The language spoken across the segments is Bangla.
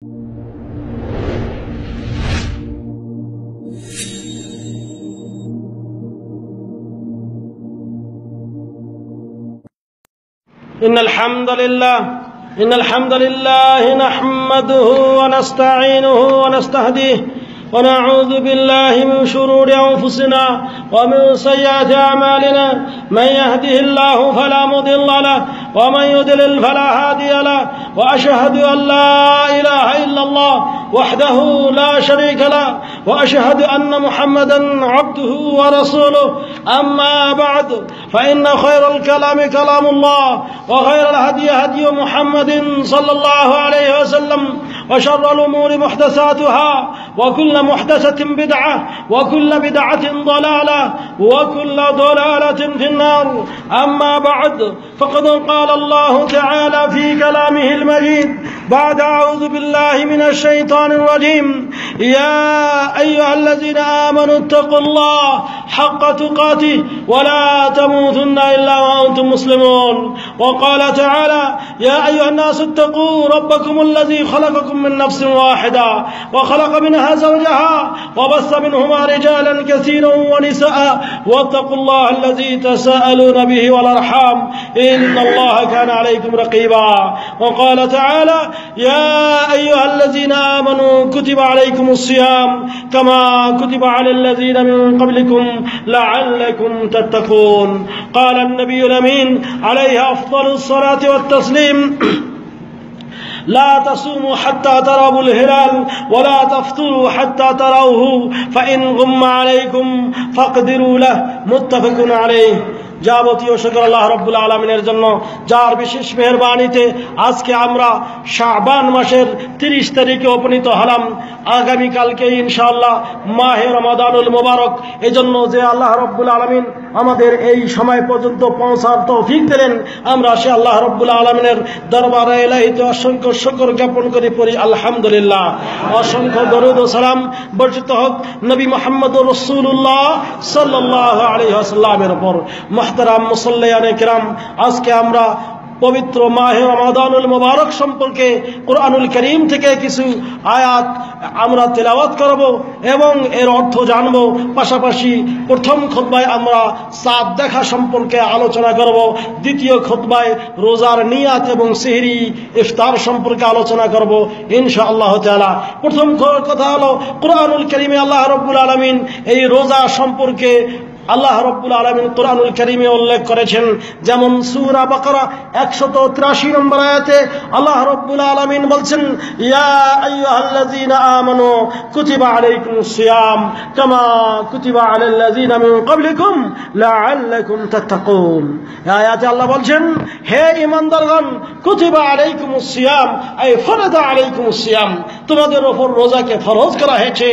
إن الحمد لله نحمده ونستعينه ونستهديه ونعوذ بالله من شرور أنفسنا ومن سيئات أعمالنا. من يهده الله فلا مضل له ومن يضلل فلا هادي له، وأشهد أن لا إله إلا الله وحده لا شريك له، وأشهد أن محمدا عبده ورسوله. أما بعد، فإن خير الكلام كلام الله، وخير الهدي هدي محمد صلى الله عليه وسلم، وشر الأمور محدثاتها، وكل محدثة بدعة، وكل بدعة ضلالة، وكل ضلالة في النار. أما بعد، فقد قال الله تعالى في كلامه المجيد بعد أعوذ بالله من الشيطان الرجيم: يا أيها الذين آمنوا اتقوا الله حق تقاته ولا تموتن إلا وأنتم مسلمون. وقال تعالى: يا أيها الناس اتقوا ربكم الذي خلقكم من نفس واحدة وخلق منها زوجها وبث منهما رجالا كثيرا ونساء، واتقوا الله الذي تساءلون به والأرحام إن الله كان عليكم رقيبا. وقال تعالى: يا أيها الذين آمنوا كتب عليكم الصيام كما كتب على الذين من قبلكم لعلكم تتقون. قال النبي الأمين عليه أفضل الصلاة والتسليم: لا تصوموا حتى تروا الهلال ولا تفطروا حتى تروه فإن غم عليكم فاقدروا له. متفق عليه। যাবতীয় শুকর আল্লাহ রাব্বুল আলামিনের জন্য, যার বিশেষ মেহেরবানিতে আজকে আমরা শাবান মাসের 30 তারিখে উপনীত হলাম। আগামীকালকে ইনশাআল্লাহ মাহে রমাদানুল মুবারক। এজন্য যে আল্লাহ রাব্বুল আলামিন আমাদের এই সময় পর্যন্ত পৌঁছার তৌফিক দিলেন, আমরা সে আল্লাহ রাব্বুল আলামিনের দরবারে ইলাহিতে অসংখ্য শুকর জ্ঞাপন করে পড়ি আলহামদুলিল্লাহ। অসংখ্য দরুদ ও সালাম বর্ষিত হোক নবী মুহাম্মদুর রাসূলুল্লাহ সাল্লাল্লাহু আলাইহি ওয়াসাল্লামের উপর। মুহতারাম মুসাল্লিয়ানে কিরাম, আজকে আমরা পবিত্র মাহে রমাদানুল মুবারক সম্পর্কে কুরআনুল কারীম থেকে কিছু আয়াত আমরা তেলাওয়াত করব এবং এর অর্থ জানব। পাশাপাশি প্রথম খুতবায় আমরা চাঁদ দেখা সম্পর্কে আলোচনা করব, দ্বিতীয় খুতবায় রোজার নিয়াত এবং সেহরি ইফতার সম্পর্কে আলোচনা করব ইনশাআল্লাহ তাআলা। প্রথম কথা হলো, কুরআনুল কারীমে আল্লাহ রাব্বুল আলামিন এই রোজা সম্পর্কে আল্লাহ রাব্বুল আলামিন কুরআনুল কারীমে উল্লেখ করেছেন। যেমন সূরা বাকারা 183 নম্বর আয়াতে আল্লাহ রাব্বুল আলামিন বলছেন: ইয়া আইয়ুহাল্লাযীনা আমানু কুতিবা আলাইকুমুস সিয়াম কামা কুতিবা আলাল্লাযীনা মিন ক্বাবলিকুম লাআল্লাকুম তাত্তাকুন। এই আয়াতে আল্লাহ বলছেন, হে ঈমানদারগণ, কুতিবা আলাইকুমুস সিয়াম আই ফরদা আলাইকুমুস সিয়াম, তোমাদের উপর রোজাকে ফরজ করা হয়েছে,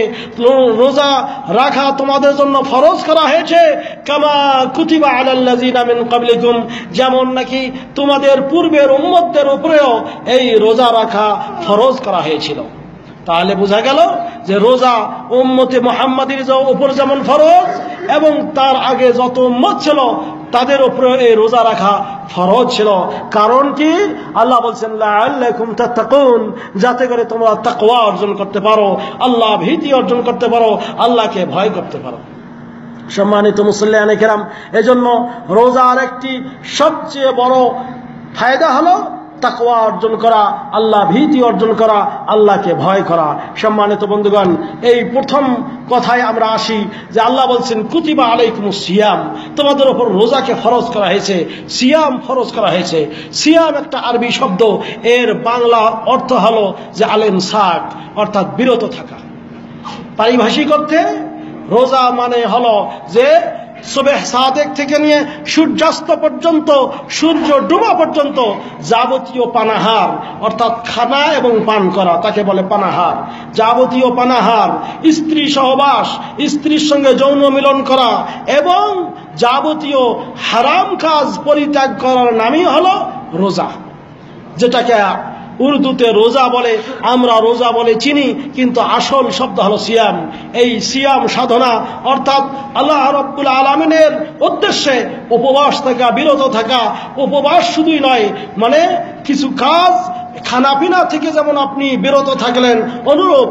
রোজা রাখা তোমাদের জন্য ফরজ করা হয়েছে। কামা কুতিবা আলাল্লাযীনা মিন ক্বাবলিকুম, যেমন নাকি তোমাদের পূর্বের উম্মতদের উপরেও এই রোজা রাখা ফরজ করা হয়েছিল। তাহলে বোঝা গেল যে রোজা উম্মতে মুহাম্মাদীর উপর যেমন ফরজ এবং তার আগে যত উম্মত ছিল তাদের উপরে এই রোজা রাখা ফরজ ছিল। কারণ কি? আল্লাহ বলছেন লাআল্লাকুম তাত্তাকুন, যাতে করে তোমরা তাকওয়া অর্জন করতে পারো, আল্লাহ ভীতি অর্জন করতে পারো, আল্লাহকে ভয় করতে পারো। সম্মানিত মুসল্লিয়ানে কেরাম, এজন্য রোজার একটি সবচেয়ে বড় ফায়দা হলো তাকওয়া অর্জন করা, আল্লাহ ভীতি অর্জন করা, আল্লাহকে ভয় করা। সম্মানিত বন্ধুগণ, এই প্রথম কথায় আমরা আসি যে আল্লাহ বলছেন কুতিবা আলাইকুমুস সিয়াম, তোমাদের উপর রোজাকে ফরজ করা হয়েছে, সিয়াম ফরজ করা হয়েছে। সিয়াম একটা আরবি শব্দ, এর বাংলা অর্থ হলো যে আল-ইমসাক, অর্থাৎ বিরত থাকা। পারিভাষিক অর্থে রোজা মানে হলো যে সুবহ সাদেক থেকে নিয়ে সূর্যাস্ত পর্যন্ত, সূর্য ডুবা পর্যন্ত যাবতীয় পানাহার, অর্থাৎ খানা এবং পান করা, তাকে বলে পানাহার। যাবতীয় পানাহার, স্ত্রী সহবাস, স্ত্রীর সঙ্গে যৌন মিলন করা এবং যাবতীয় হারাম কাজ পরিত্যাগ করার নামই হলো রোজা, যেটাকে উর্দুতে রোজা বলে, আমরা রোজা বলে চিনি, কিন্তু আসল শব্দ হলো সিয়াম। এই সিয়াম সাধনা অর্থাৎ আল্লাহ রাব্বুল আলামিনের উদ্দেশ্যে উপবাস থাকা, বিরত থাকা। উপবাস শুধুই নয়, মানে কিছু কাজ খানাপিনা থেকে যেমন আপনি বিরত থাকলেন, অনুরূপ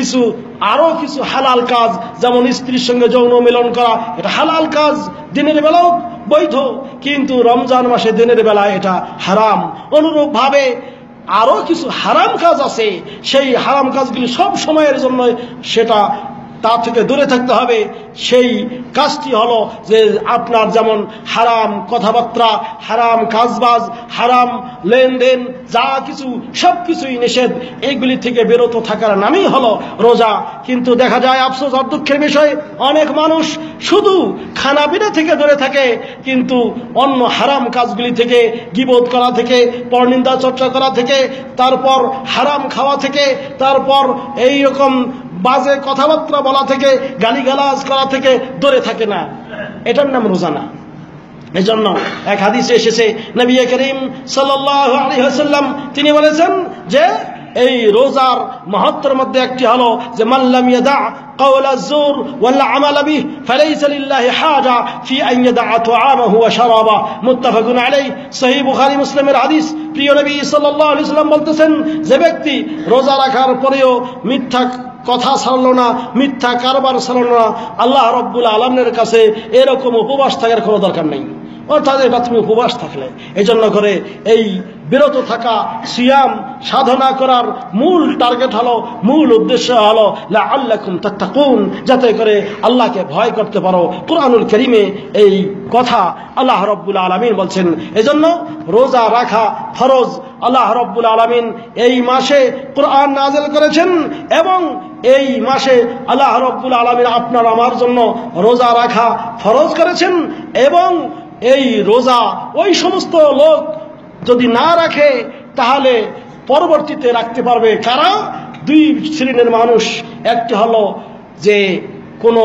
আরো কিছু হালাল কাজ, যেমন স্ত্রীর সঙ্গে যৌন মিলন করা, এটা হালাল কাজ, দিনের বেলাও বৈধ, কিন্তু রমজান মাসে দিনের বেলা এটা হারাম। অনুরূপ ভাবে আরো কিছু হারাম কাজ আছে, সেই হারাম কাজগুলি সব সময়ের জন্য সেটা তা থেকে দূরে থাকতে হবে। সেই কাজটি হলো যে আপনার যেমন হারাম কথাবার্তা, হারাম কাজবাজ, হারাম লেনদেন, যা কিছু সবকিছুই নিষেধ, এইগুলি থেকে বিরত থাকার নামই হলো রোজা। কিন্তু দেখা যায় আফসোস আর দুঃখের বিষয়, অনেক মানুষ শুধু খানাপিনা থেকে দূরে থাকে, কিন্তু অন্য হারাম কাজগুলি থেকে, গীবত করা থেকে, পরনিন্দা চর্চা করা থেকে, তারপর হারাম খাওয়া থেকে, তারপর এই রকম বাজে কথাবার্তা বলা থেকে, গালিগালাজ করা থেকে দূরে থাকে না, এটার নাম রোজা না। এজন্য এক হাদিসে এসেছে, নবী করিম সাল্লাল্লাহু আলাইহি ওয়াসাল্লাম তিনি বলেছেন যে এই রোজার মাহাত্ম্যের মধ্যে একটি হলো যে মান লাম ইয়াদা কাওলা যুর ওয়াল আমাল বিহি ফালাইসা লিল্লাহি হাজা ফি আন ইয়াদা তুআমাহু ওয়া শারাবা, মুত্তাফাকুন আলাইহি, সহিহ বুখারী মুসলিমের হাদিস। প্রিয় নবী সাল্লাল্লাহু আলাইহি ওয়াসাল্লাম বলতেছেন, যে ব্যক্তি রোজা রাখার পরেও মিথ্যা কথা ছাড়লো না, মিথ্যা কারবার ছাড়লো না, আল্লাহ রাব্বুল আলামিনের কাছে এরকম উপবাস থাকার কোনো দরকার নেই। অর্থাৎ এটা তুমি উপবাস থাকলে, এই জন্য করে এই বিরত থাকা, সিয়াম সাধনা করার মূল টার্গেট হলো, মূল উদ্দেশ্য হলো লাআল্লাকুম তাত্তাকুন, যাতে করে আল্লাহকে ভয় করতে পারো। কুরআনুল কারীমে এই কথা আল্লাহ রাব্বুল আলামিন বলছেন। এজন্য রোজা রাখা ফরজ। আল্লাহ রাব্বুল আলামিন এই মাসে কুরআন নাযিল করেছেন, এবং এই মাসে আল্লাহ রাব্বুল আলামিন আপনার আমার জন্য রোজা রাখা ফরজ করেছেন। এবং এই রোজা ওই সমস্ত লোক যদি না রাখে তাহলে পরবর্তীতে রাখতে পারবে কারা? দুই শ্রেণীর মানুষ। একটি হলো যে কোনো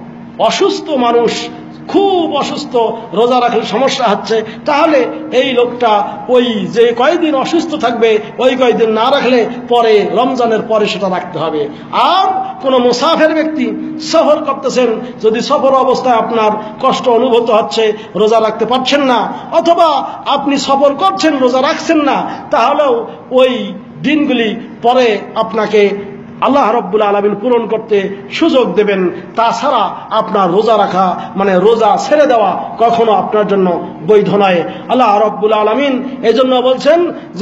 অসুস্থ মানুষ, খুব অসুস্থ, রোজা রাখলে সমস্যা হচ্ছে, তাহলে এই লোকটা ওই যে কয়েকদিন অসুস্থ থাকবে ওই কয়েকদিন না রাখলে পরে রমজানের পরে সেটা রাখতে হবে। আর কোনো মুসাফির ব্যক্তি সফর করতেছেন, যদি সফর অবস্থায় আপনার কষ্ট অনুভূত হচ্ছে, রোজা রাখতে পারছেন না, অথবা আপনি সফর করছেন রোজা রাখছেন না, তাহলেও ওই দিনগুলি পরে আপনাকে আল্লাহ রাব্বুল আলামিন পূরণ করতে সুযোগ দেবেন। তাছাড়া আপনার রোজা রাখা মানে রোজা ছেড়ে দেওয়া কখনো আপনার জন্য বৈধ নয়। আল্লাহ রাব্বুল আলামিন এজন্য বলছেন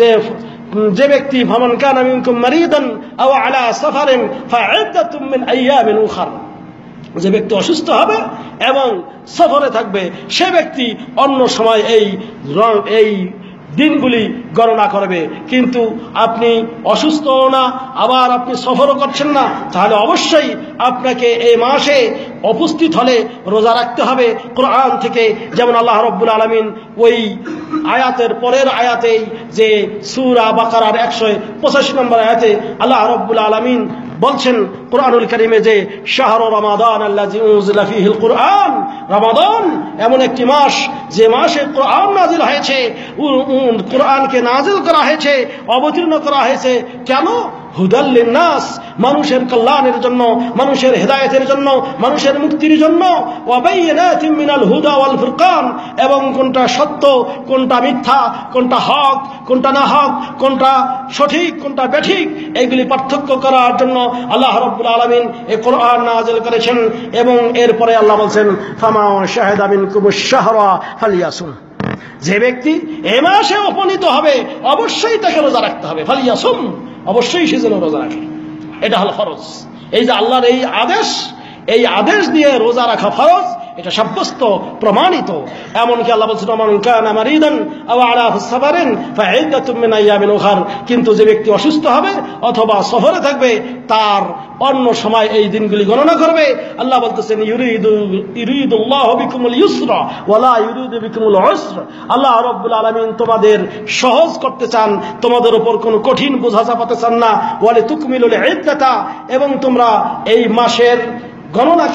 যে ব্যক্তি ফামান কানা মিনকুম মারিদান আও আলা সাফারিন ফাইদ্দাতুম মিন আইয়ামিন উখার, যে ব্যক্তি অসুস্থ হবে এবং সফরে থাকবে সে ব্যক্তি অন্য সময় এই দিনগুলি গণনা করবে। কিন্তু আপনি অসুস্থ না, আবার আপনি সফরও করছেন না, তাহলে অবশ্যই আপনাকে এই মাসে উপস্থিত হলে রোজা রাখতে হবে। কোরআন থেকে যেমন আল্লাহ রাব্বুল আলামিন ওই আয়াতের পরের আয়াতেই, যে সূরা বাকারার 185 নম্বর আয়াতে আল্লাহ রাব্বুল আলামিন বলছেন কোরআনুল কারীমে যে শাহরু রমাদান আল্লাযী উনজিলা ফীহিল কুরআন, রমাদান এমন একটি মাস যে মাসে কোরআন নাযিল হয়েছে, কোরআনকে নাযিল করা হয়েছে, অবতীর্ণ করা হয়েছে। কেন? হুদাল লিন্নাস, মানুষের কল্যাণের জন্য, মানুষের হেদায়েতের জন্য, মানুষের মুক্তির জন্য। ওয়া বাইয়িনাতিন মিনাল হুদা ওয়াল ফুরকান, এবং কোনটা সত্য, কোনটা মিথ্যা, কোনটা হক, কোনটা না হক, কোনটা সঠিক, কোনটা বেঠিক, এইগুলি পার্থক্য করার জন্য আল্লাহ রাব্বুল আলামিন এই কোরআন নাযিল করেছেন। এবং এরপরে আল্লাহ বলছেন ফামা শাহিদা মিনকুমুশ শাহরা ফালিয়াসুম, যে ব্যক্তি এই মাসে উপনীত হবে অবশ্যই তাকে রোজা রাখতে হবে। ফালিয়াসুম, অবশ্যই সে যেন রোজা রাখে, এটা হলো ফরজ। এই যে আল্লাহর এই আদেশ দিয়ে রোজা রাখা ফরজ, এটা সাব্যস্ত প্রমাণিত। এমনকি আল্লাহ বলছেন মান কানা মারিদান আও আলা সাফারিন ফাইদ্দাতুম মিন আইয়ামিন উখার, কিন্তু যে ব্যক্তি অসুস্থ হবে অথবা সফরে থাকবে তার অন্য সময় এই দিনগুলি গণনা করবে। আল্লাহ বলতেছেন ইউরিদুল্লাহু বিকুমুল ইউসরা ওয়া লা ইউরিদু বিকুমুল উসরা, আল্লাহ রাব্বুল আলামিন তোমাদের সহজ করতে চান, তোমাদের উপর কোনো কঠিন বোঝা চাপাতে চান না। ওয়া লিতুকমিলুল ইদ্দাতা, এবং তোমরা এই মাসের গণনাকে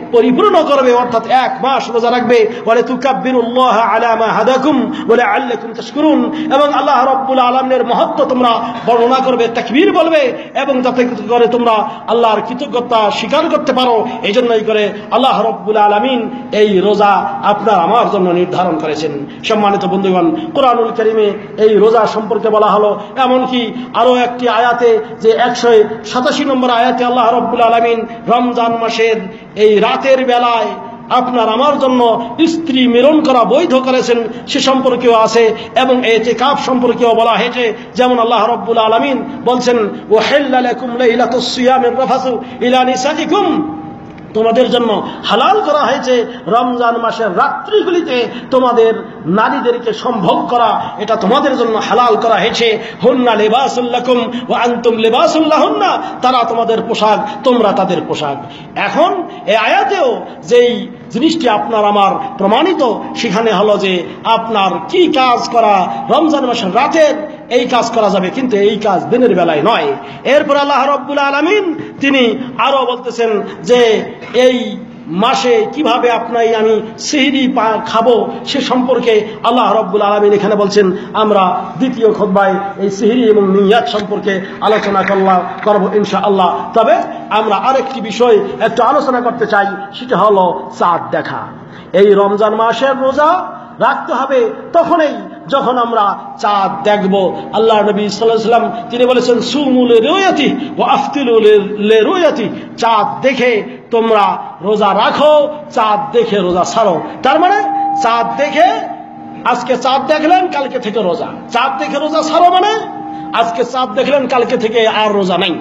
পরিপূর্ণ করবে, অর্থাৎ 1 মাস রোজা রাখবে। ওয়ালা তুকাব্বিরুল্লাহ আলা মা হাদাকুম ওয়া লাআল্লাকুম তাশকুরুন, এবং আল্লাহ রাব্বুল আলামিনের মহত্ব তোমরা বর্ণনা করবে, তাকবীর বলবে, এবং যাতে করে তোমরা আল্লাহর কৃতজ্ঞতা স্বীকার করতে পারো। এই জন্যই করে আল্লাহ রাব্বুল আলামিন এই রোজা আপনার আমার জন্য নির্ধারণ করেছেন। সম্মানিত বন্ধুগণ, কোরআনুল কারীমে এই রোজা সম্পর্কে বলা হলো, এমনকি আরো একটি আয়াতে, যে 187 নম্বর আয়াতে আল্লাহ রাব্বুল আলামিন রমজান মাসের এই রাতের বেলায় আপনার আমার জন্য স্ত্রী মিলন করা বৈধ করেছেন, সে সম্পর্কেও আছে। এবং ইতিকাফ সম্পর্কেও বলা হয়েছে, যেমন আল্লাহ রাব্বুল আলামিন বলছেন, ওয়াহিল্লা লাকুম লাইলাতুস সিয়ামির রাফাসু ইলা নিসাইকুম, তোমাদের জন্য হালাল করা হয়েছে রমজান মাসের রাত্রিগুলিতে তোমাদের নারীদেরকে সম্ভোগ করা, এটা তোমাদের জন্য হালাল করা হয়েছে। হুন্না লিবাসুল লাকুম ওয়া আনতুম লিবাসুল লাহুন্না, তারা তোমাদের পোশাক, তোমরা তাদের পোশাক। এখন এই আয়াতেও যেই জিনিসটি আপনার আমার প্রমাণিত, সেখানে হলো যে আপনার কি কাজ করা রমজান মাসের রাতের এই কাজ করা যাবে, কিন্তু এই কাজ দিনের বেলায় নয়। এরপর আল্লাহ রাব্বুল আলামিন তিনি আরো বলতেছেন যে এই মাসে কিভাবে আমি সিহরি খাবো সে সম্পর্কে আল্লাহ রাব্বুল আলামিন এখানে বলছেন। আমরা দ্বিতীয় খুতবায় এই সিহরি এবং নিয়াত সম্পর্কে আলোচনা করব ইনশাআল্লাহ। তবে আমরা আরেকটি বিষয় একটু আলোচনা করতে চাই, সেটা হলো চাঁদ দেখা। এই রমজান মাসের রোজা রাখতে হবে তখনই যখন আমরা চাঁদ দেখব। আল্লাহ নবী সাল্লাল্লাহু আলাইহি ওয়াসাল্লাম তিনি বলেছেন, সুমু লিরুয়াতি ওয়া আফতিরু লিরুয়াতি, চাঁদ দেখে তোমরা রোজা রাখো, চাঁদ দেখে রোজা ছাড়ো। তার মানে চাঁদ দেখে, আজকে চাঁদ দেখলেন কালকে থেকে রোজা, চাঁদ দেখে রোজা ছাড়ো মানে আজকে চাঁদ দেখলেন কালকে থেকে আর রোজা নাই।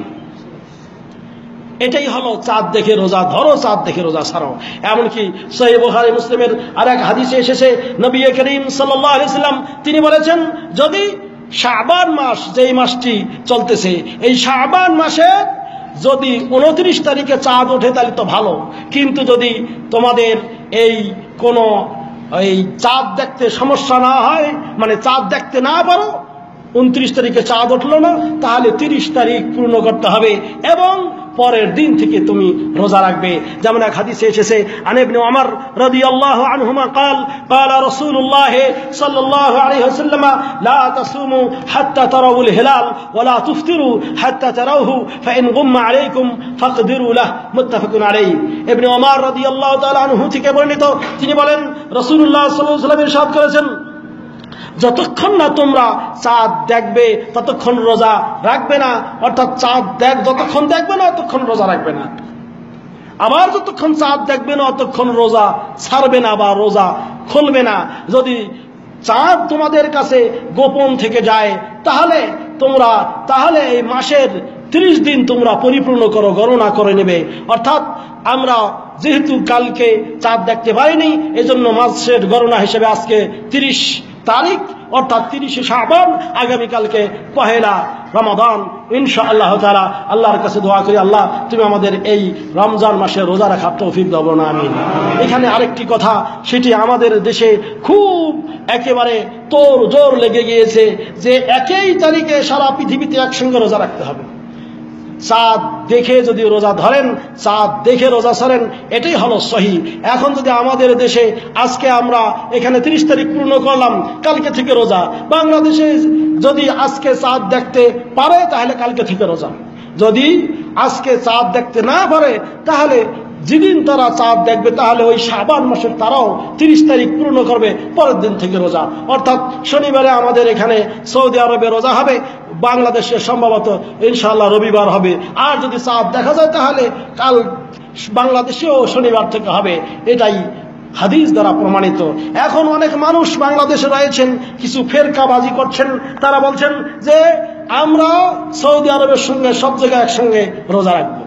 এটাই হলো চাঁদ দেখে রোজা ধরো, চাঁদ দেখে রোজা ছাড়ো। এমনকি সহিহ বুখারী মুসলিমের আরেক হাদিসে এসেছে, নবী করিম সাল্লাল্লাহু আলাইহি ওয়াসাল্লাম তিনি বলেছেন, যদি শাবান মাস, যেই মাসটি চলতেছে, এই শাবান মাসে যদি 29 তারিখে চাঁদ ওঠে তাহলে তো ভালো, কিন্তু যদি তোমাদের এই কোনো এই চাঁদ দেখতে সমস্যা না হয়, মানে চাঁদ দেখতে না পারো, 29 তারিখে চাঁদ উঠলো না, তাহলে 30 তারিখ পূর্ণ করতে হবে এবং পরের দিন থেকে তুমি রোজা রাখবে। যেমন এক হাদিসে এসেছে, আন ইবনে উমর রাদিয়াল্লাহু আনহুমা قال قال رسول الله صلى الله عليه وسلم لا تصوموا حتى تروا الهلال ولا تفطروا حتى تروه فإن غم عليكم فاقدروا له متفق عليه। ইবনে উমর রাদিয়াল্লাহু তাআলা আনহু থেকে বর্ণিত, তিনি বলেন রাসূলুল্লাহ সাল্লাল্লাহু আলাইহি ওয়াসাল্লাম ইরশাদ করেছেন, যতক্ষণ না তোমরা চাঁদ দেখবে ততক্ষণ রোজা রাখবে না, অর্থাৎ চাঁদ যতক্ষণ দেখবে না ততক্ষণ রোজা রাখবে না, আবার যতক্ষণ চাঁদ দেখবে না ততক্ষণ রোজা ছাড়বে না বা রোজা খুলবে না। যদি চাঁদ তোমাদের কাছে গোপন থেকে যায় তাহলে এই মাসের 30 দিন তোমরা পরিপূর্ণ করো, গণনা করে নেবে। অর্থাৎ আমরা যেহেতু কালকে চাঁদ দেখতে পারিনি, এজন্য মাসের গণনা হিসেবে আজকে 30 তারিখ, অর্থাৎ 30 শাবান, আগামীকালকে পহেলা রমাদান। ইনশাআল্লাহ তাআলা আল্লাহর কাছে দোয়া করি, আল্লাহ তুমি আমাদের এই রমজান মাসে রোজা রাখার তৌফিক দাও না, আমিন। এখানে আরেকটি কথা, সেটি আমাদের দেশে খুব একেবারে তোড় জোর লেগে গিয়েছে যে একই তারিখে সারা পৃথিবীতে একসঙ্গে রোজা রাখতে হবে। চাঁদ দেখে যদি রোজা ধরেন, চাঁদ দেখে রোজা ছাড়েন, এটাই হলো সহি। এখন যদি আমাদের দেশে আজকে আমরা এখানে 30 তারিখ পূর্ণ করলাম, কালকে থেকে রোজা, বাংলাদেশে যদি আজকে চাঁদ দেখতে পারে তাহলে কালকে থেকে রোজা, যদি আজকে চাঁদ দেখতে না পারে তাহলে যেদিন তারা চাঁদ দেখবে তাহলে ওই শাবান মাসের তারাও 30 তারিখ পূর্ণ করবে, পরের দিন থেকে রোজা। অর্থাৎ শনিবারে আমাদের এখানে সৌদি আরবে রোজা হবে, বাংলাদেশে সম্ভবত ইনশাআল্লাহ রবিবার হবে, আর যদি চাঁদ দেখা যায় তাহলে কাল বাংলাদেশেও শনিবার থেকে হবে। এটাই হাদিস দ্বারা প্রমাণিত। এখন অনেক মানুষ বাংলাদেশে রয়েছেন, কিছু ফেরকাবাজি করছেন, তারা বলছেন যে আমরা সৌদি আরবের সঙ্গে সব জায়গায় একসঙ্গে রোজা রাখবো।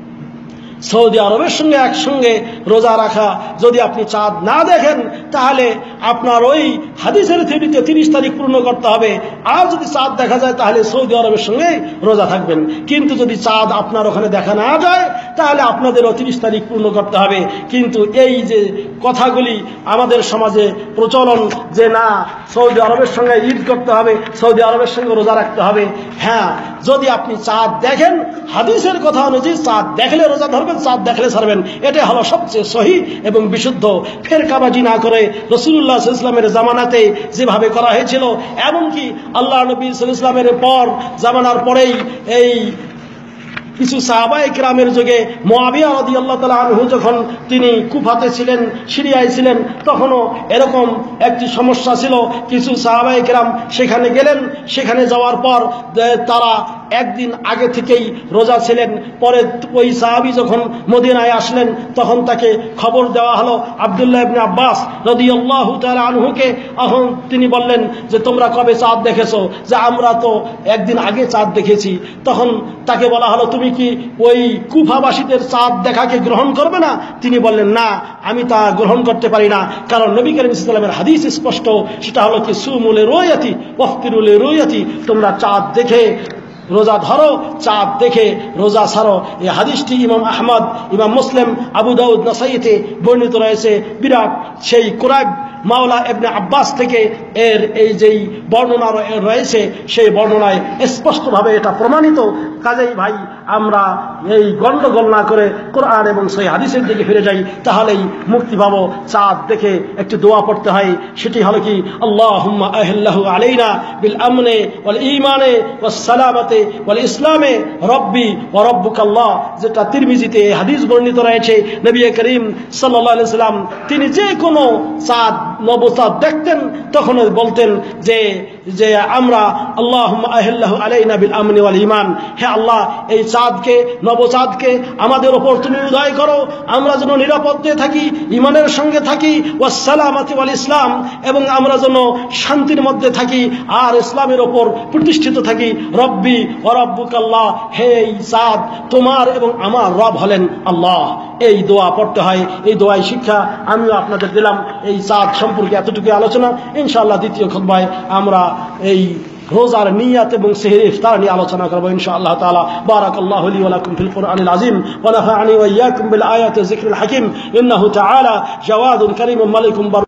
সৌদি আরবের সঙ্গে একসঙ্গে রোজা রাখা, যদি আপনি চাঁদ না দেখেন তাহলে আপনার ওই হাদিসের থিওরিতে 30 তারিখ পূর্ণ করতে হবে, আর যদি চাঁদ দেখা যায় তাহলে সৌদি আরবের সঙ্গে রোজা থাকবেন। কিন্তু যদি চাঁদ আপনার ওখানে দেখা না যায় তাহলে আপনাদেরও 30 তারিখ পূর্ণ করতে হবে। কিন্তু এই যে কথাগুলি আমাদের সমাজে প্রচলন যে না সৌদি আরবের সঙ্গে ঈদ করতে হবে, সৌদি আরবের সঙ্গে রোজা রাখতে হবে, হ্যাঁ যদি আপনি চাঁদ দেখেন হাদিসের কথা অনুযায়ী চাঁদ দেখলে রোজা ধরবেন, ছাড়বেন, চাঁদ দেখলে ছাড়বেন, এটাই হলো সবচেয়ে সহিহ এবং বিশুদ্ধ। ফেরকাবাজি না করে রাসূলুল্লাহ সাল্লাল্লাহু আলাইহি ওয়াসাল্লামের জামানাতে যেভাবে করা হয়েছিল, এমনকি আল্লাহ নবী সাল্লাল্লাহু আলাইহি ওয়াসাল্লামের পর জামানার পরেই এই কিছু সাহাবায়ে কেরামের যুগে মুআবিয়া রাদিয়াল্লাহু তাআলা আনহু যখন তিনি কুফাতে ছিলেন, সিরিয়ায় ছিলেন, তখনও এরকম একটি সমস্যা ছিল। কিছু সাহাবায়ে কেরাম সেখানে গেলেন, সেখানে যাওয়ার পর তারা একদিন আগে থেকেই রোজা ছিলেন। পরে ওই সাহাবী যখন মদিনায় আসলেন, তখন তাকে খবর দেওয়া হলো আব্দুল্লাহ ইবনে আব্বাস রাদিয়াল্লাহু তাআলা আনহুকে। এখন তিনি বললেন যে তোমরা কবে চাঁদ দেখেছো? যে আমরা তো একদিন আগে চাঁদ দেখেছি। তখন তাকে বলা হলো তুমি কি ওই কুফাবাসীদের চাঁদ দেখাকে গ্রহণ করবে না? তিনি বললেন না, আমি তা গ্রহণ করতে পারি না, কারণ নবী করিম সাল্লাল্লাহু আলাইহি ওয়াসাল্লামের হাদিস স্পষ্ট, সেটা হলো কি সুমুলে রুয়াতি ওয়াফতিরুলে রুয়াতি, তোমরা চাঁদ দেখে রোজা ধরো, চাঁদ দেখে রোজা ছাড়ো। এই হাদিসটি ইমাম আহমদ, ইমাম মুসলিম, আবু দাউদ, নাসাইতে বর্ণিত রয়েছে। বিরাট সেই কুরাইব মাওলা ইবনে আব্বাস থেকে এর এই যেই বর্ণনা রয়েছে, সেই বর্ণনায় স্পষ্টভাবে এটা প্রমাণিত। কাজেই ভাই আমরা এই গন্ডগোল না করে কোরআন এবং সেই হাদিসের দিকে ফিরে যাই, তাহলেই মুক্তি পাবো। চাঁদ দেখে একটি দোয়া পড়তে হয়, সেটি হলো কি আল্লাহুম্মা আহিল্লাহু আলাইনা বিল আমনে ওয়াল ঈমানে ওয়াস সালামাতে ওয়াল ইসলামে রব্বি ওয়া রব্বুকাল্লাহ, যেটা তিরমিজিতে হাদিস বর্ণিত রয়েছে। নবী করিম সাল্লাল্লাহু আলাইহি ওয়াসাল্লাম তিনি যে কোনো চাঁদ, নবচাঁদ দেখতেন, তখন বলতেন যে যে আমরা আল্লাহুম্মা আহিল্লাহু আলাইনা বিল আমনি ওয়াল ঈমান, হে আল্লাহ এই চাঁদকে, নবচাঁদকে আমাদের উপর তুমি উদয় করো, আমরা যেন নিরাপদে থাকি, ঈমানের সঙ্গে থাকি, ওয়াস সালামাতি ওয়াল ইসলাম, এবং আমরা যেন শান্তির মধ্যে থাকি আর ইসলামের উপর প্রতিষ্ঠিত থাকি। রব্বি ওয়া রব্বুকাল্লাহ, হে এই চাঁদ তোমার এবং আমার রব হলেন আল্লাহ। এই দোয়া পড়তে হয়। এই দোয়াই শিক্ষা আমিও আপনাদের দিলাম। এই চাঁদ সম্পর্কে এতটুকু আলোচনা। ইনশাআল্লাহ দ্বিতীয় খুতবায় আমরা এই রোজার নিয়াত এবং সেহরি ইফতার নিয়ে আলোচনা করব ইনশাআল্লাহ তাআলা। বারাকাল্লাহু লি ওয়া লাকুম ফিল কুরআনিল আযীম ওয়া নাফা'নি ওয়া ইয়্যাকুম বিল আয়াতি ওয়াজ যিকরিল হাকীম ইন্নাহু তাআলা জাওয়াদুন কারীমুন মালিকুম।